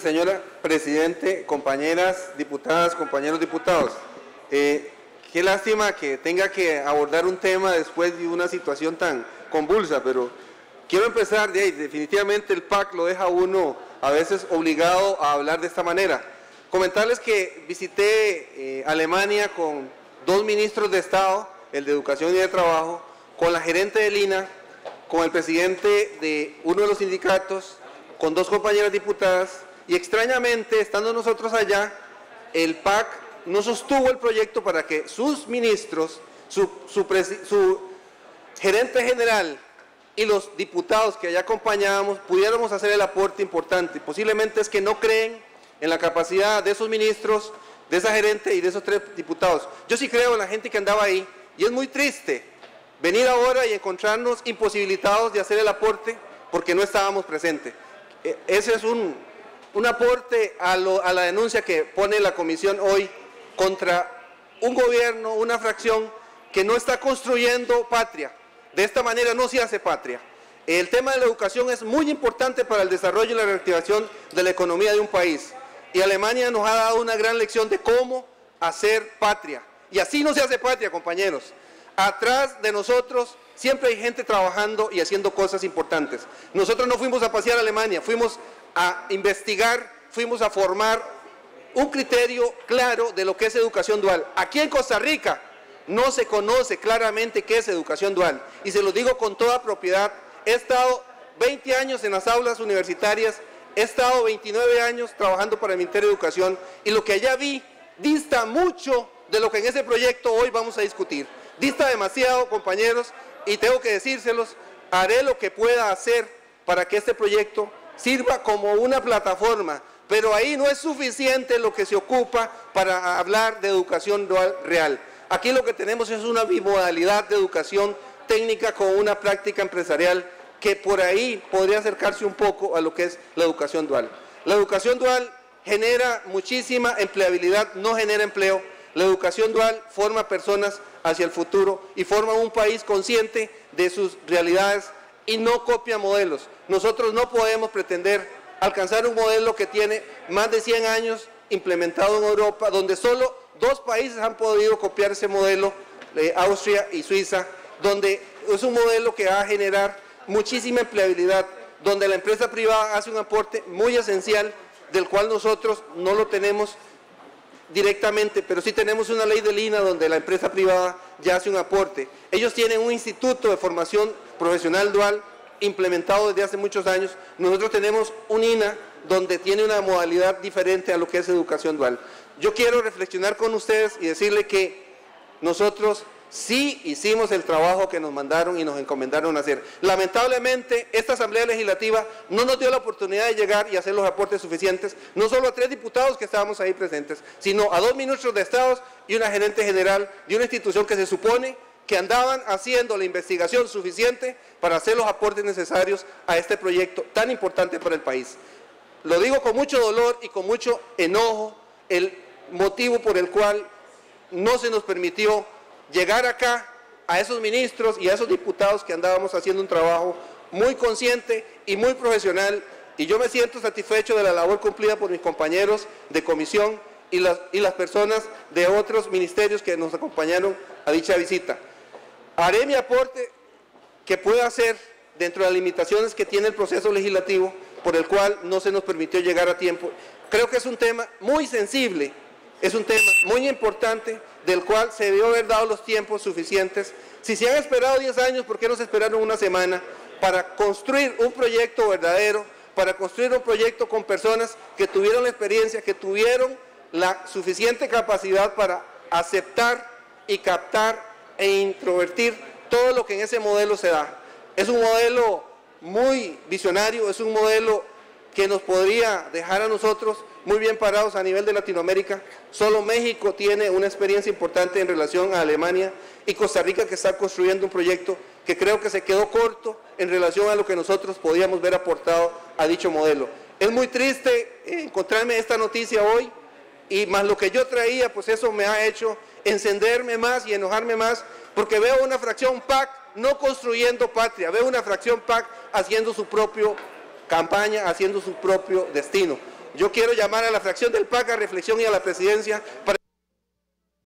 Señora Presidente, compañeras diputadas, compañeros diputados, qué lástima que tenga que abordar un tema después de una situación tan convulsa, pero quiero empezar de ahí. Definitivamente el PAC lo deja uno a veces obligado a hablar de esta manera. Comentarles que visité Alemania con dos ministros de Estado, el de Educación y de Trabajo, con la gerente del INA, con el presidente de uno de los sindicatos, con dos compañeras diputadas, y extrañamente, estando nosotros allá, el PAC no sostuvo el proyecto para que sus ministros, su gerente general y los diputados que allá acompañábamos pudiéramos hacer el aporte importante. Posiblemente es que no creen en la capacidad de esos ministros, de esa gerente y de esos tres diputados. Yo sí creo en la gente que andaba ahí, y es muy triste venir ahora y encontrarnos imposibilitados de hacer el aporte porque no estábamos presentes. Ese es un aporte a la denuncia que pone la Comisión hoy contra un gobierno, una fracción que no está construyendo patria. De esta manera no se hace patria. El tema de la educación es muy importante para el desarrollo y la reactivación de la economía de un país. Y Alemania nos ha dado una gran lección de cómo hacer patria. Y así no se hace patria, compañeros. Atrás de nosotros siempre hay gente trabajando y haciendo cosas importantes. Nosotros no fuimos a pasear a Alemania, fuimos a investigar, fuimos a formar un criterio claro de lo que es educación dual. Aquí en Costa Rica no se conoce claramente qué es educación dual, y se lo digo con toda propiedad. He estado 20 años en las aulas universitarias, he estado 29 años trabajando para el Ministerio de Educación, y lo que allá vi dista mucho de lo que en ese proyecto hoy vamos a discutir. Dista demasiado, compañeros, y tengo que decírselos. Haré lo que pueda hacer para que este proyecto sirva como una plataforma, pero ahí no es suficiente lo que se ocupa para hablar de educación dual real. Aquí lo que tenemos es una bimodalidad de educación técnica con una práctica empresarial que por ahí podría acercarse un poco a lo que es la educación dual. La educación dual genera muchísima empleabilidad, no genera empleo. La educación dual forma personas hacia el futuro y forma un país consciente de sus realidades y no copia modelos. Nosotros no podemos pretender alcanzar un modelo que tiene más de 100 años implementado en Europa, donde solo 2 países han podido copiar ese modelo, Austria y Suiza, donde es un modelo que va a generar muchísima empleabilidad, donde la empresa privada hace un aporte muy esencial, del cual nosotros no lo tenemos directamente, pero sí tenemos una ley del INA donde la empresa privada ya hace un aporte. Ellos tienen un instituto de formación profesional dual implementado desde hace muchos años. Nosotros tenemos un INA donde tiene una modalidad diferente a lo que es educación dual. Yo quiero reflexionar con ustedes y decirle que nosotros sí hicimos el trabajo que nos mandaron y nos encomendaron hacer. Lamentablemente, esta Asamblea Legislativa no nos dio la oportunidad de llegar y hacer los aportes suficientes, no solo a 3 diputados que estábamos ahí presentes, sino a 2 ministros de Estado y una gerente general de una institución que se supone que andaban haciendo la investigación suficiente para hacer los aportes necesarios a este proyecto tan importante para el país. Lo digo con mucho dolor y con mucho enojo, el motivo por el cual no se nos permitió llegar acá a esos ministros y a esos diputados que andábamos haciendo un trabajo muy consciente y muy profesional, y yo me siento satisfecho de la labor cumplida por mis compañeros de comisión y las personas de otros ministerios que nos acompañaron a dicha visita. Haré mi aporte que pueda hacer dentro de las limitaciones que tiene el proceso legislativo por el cual no se nos permitió llegar a tiempo. Creo que es un tema muy sensible, es un tema muy importante del cual se debió haber dado los tiempos suficientes. Si se han esperado 10 años, ¿por qué no se esperaron una semana para construir un proyecto verdadero, para construir un proyecto con personas que tuvieron la experiencia, que tuvieron la suficiente capacidad para aceptar y captar e introvertir todo lo que en ese modelo se da? Es un modelo muy visionario, es un modelo que nos podría dejar a nosotros muy bien parados a nivel de Latinoamérica. Solo México tiene una experiencia importante en relación a Alemania, y Costa Rica, que está construyendo un proyecto que creo que se quedó corto en relación a lo que nosotros podíamos ver aportado a dicho modelo. Es muy triste encontrarme esta noticia hoy, y más lo que yo traía, pues eso me ha hecho encenderme más y enojarme más, porque veo una fracción PAC no construyendo patria, veo una fracción PAC haciendo su propia campaña, haciendo su propio destino. Yo quiero llamar a la fracción del PAC a reflexión y a la presidencia para